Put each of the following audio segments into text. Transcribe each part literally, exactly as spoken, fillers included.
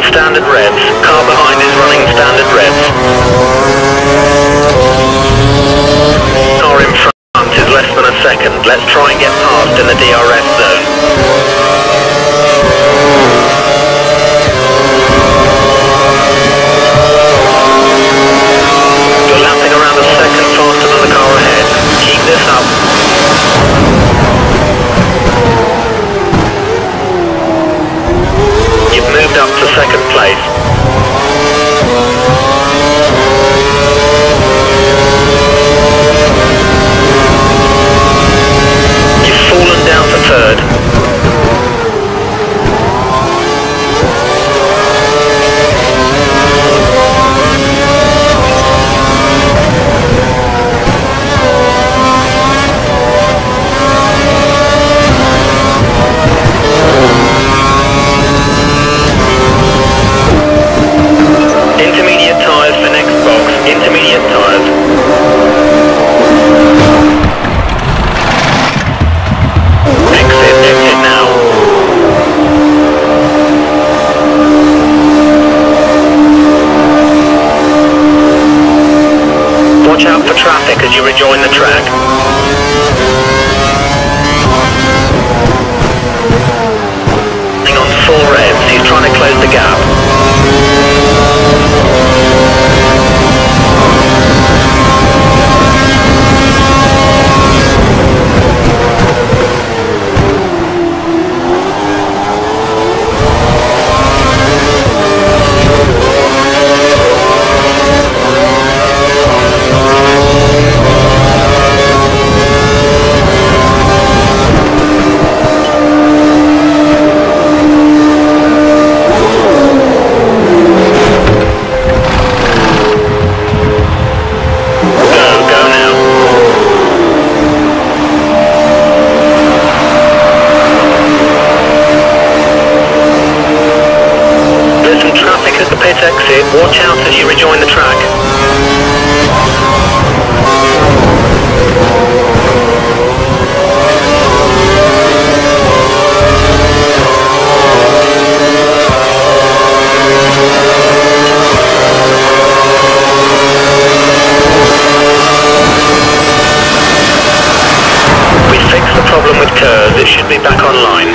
standard revs. Car behind is running standard revs. Car in front is less than a second. Let's try and get past in the D R S zone. You're lapping around a second faster than the car ahead. Keep this up. You've moved up to second place. You've fallen down to third. Intermediate tyres for next box. Intermediate tyres. Exit, exit now. Watch out for traffic as you rejoin the track. Hang on full revs. He's trying to close the gap. Exit. Watch out as you rejoin the track. We fixed the problem with curves. It should be back online.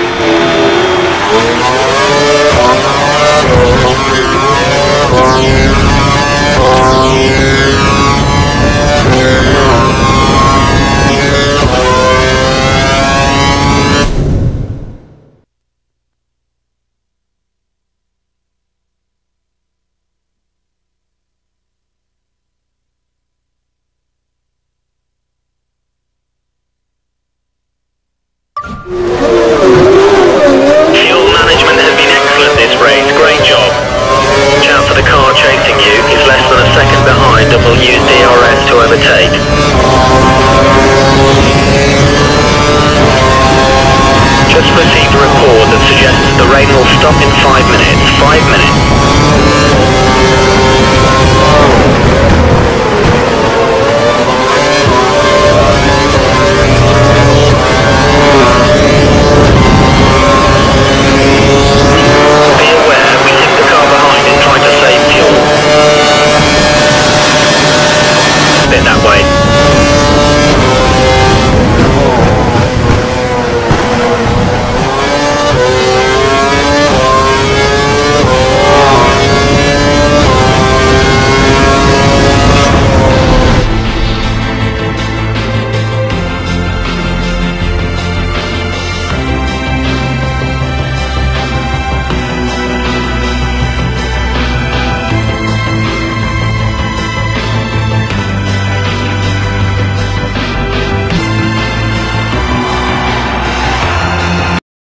Fuel management has been excellent this race. Great job. Watch out for the car chasing you. It's less than a second behind and will use D R S to overtake. Just received a report that suggests the rain will stop in five minutes. Five minutes.